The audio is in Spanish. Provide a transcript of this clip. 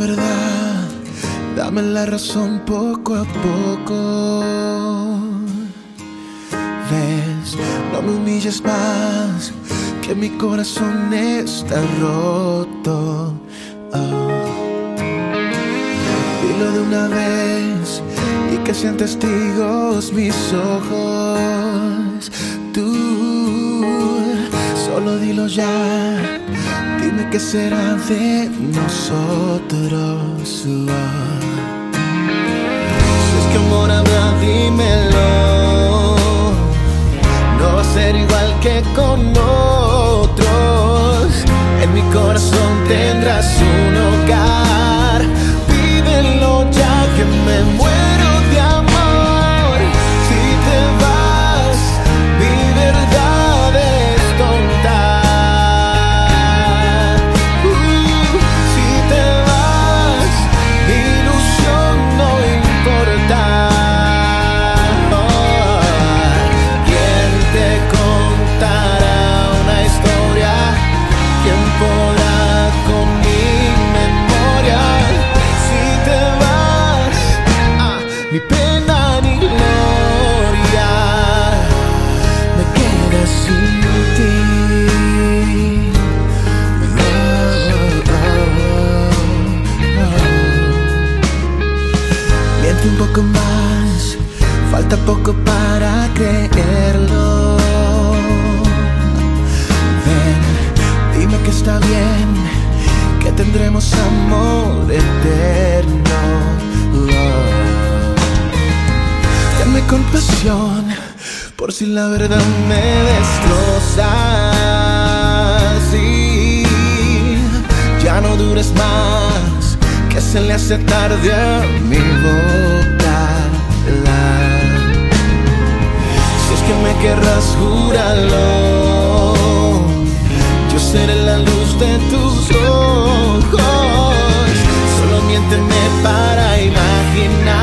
verdad, dame la razón poco a poco. Ves, no me humilles más, que mi corazón está roto. Dilo de una vez y que sean testigos mis ojos. Tú, solo dilo ya, dime qué será de nosotros. Si es que amor habrá, dímelo. No va a ser igual que con otros. En mi corazón tendrás un hogar. Vívelo ya que me muero de amor. Si te vas, mi verdad es contar. Si te vas, mi ilusión no importa. ¿Quién te contará una historia? ¿Quién podrá con mi memoria? Si te vas, ni pena ni gloria me queda sin ti. Miente un poco más, falta poco para creerlo. Ven, dime que está bien, que tendremos amor eterno. Dame compasión por si la verdad me destroza. Sí, ya no dures más, que se le hace tarde a mi boca. Si es que me querrás, júralo. Yo seré la luz de tus ojos. Solo miénteme para imaginar.